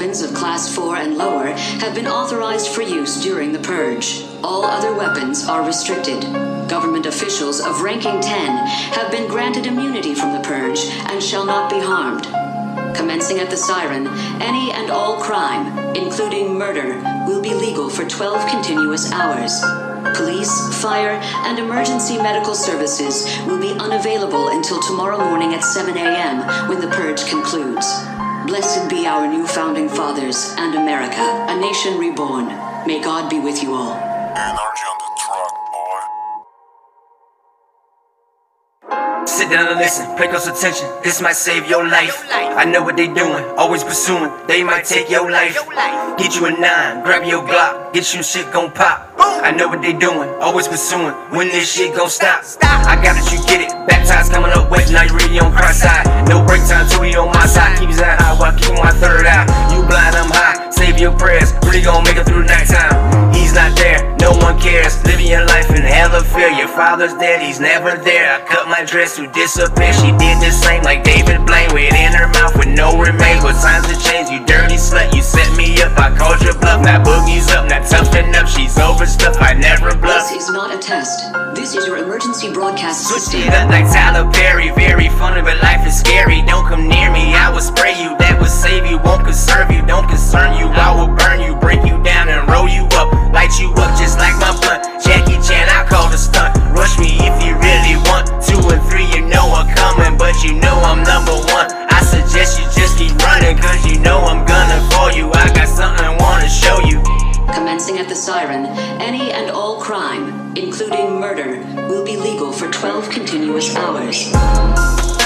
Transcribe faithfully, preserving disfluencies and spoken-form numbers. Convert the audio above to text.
weapons of Class four and lower have been authorized for use during the purge. All other weapons are restricted. Government officials of ranking ten have been granted immunity from the purge and shall not be harmed. Commencing at the siren, any and all crime, including murder, will be legal for twelve continuous hours. Police, fire, and emergency medical services will be unavailable until tomorrow morning at seven a m when the purge concludes. Blessed be our new founding fathers and America, a nation reborn. May God be with you all. Energy on the truck, boy. Sit down and listen, pay close attention. This might save your life. I know what they doing, always pursuing. They might take your life. Get you a nine, grab your Glock, get you shit gon' pop. I know what they doing, always pursuing. When this shit gon' stop? I got it, you get it. Baptized coming up wet, now you really on cross side. No break time till we on my side. Keep his eye high while keep my third eye. You blind, I'm high. Save your prayers, really gon' make it through the nighttime. He's not there, no one cares. Living your life in hell of fear. Your father's dead, he's never there. I cut my dress to disappear. She did the same like David Blaine, with in her mouth with no remains. But times have changed, you dirty slut. You set me up, I called your bluff. Now Boogie's up, now toughen up. She's over stuff I never bluff. This is not a test. This is your emergency broadcast Switch system. it up like Tyler Perry. Very funny, but life is scary. Don't come near me, I will spray you. That will save you, won't conserve you. Don't concern you, I will burn you. Break you down and roll you up. Light you up just like my blunt. Jackie Chan, I call the stunt. Rush me if you really want. Two and three, you know I'm coming, but you know I'm number one. I suggest you just keep running, cause you know I'm gonna call you. I got something I wanna show you. Commencing at the siren, any and all crime, including murder, will be legal for twelve continuous hours.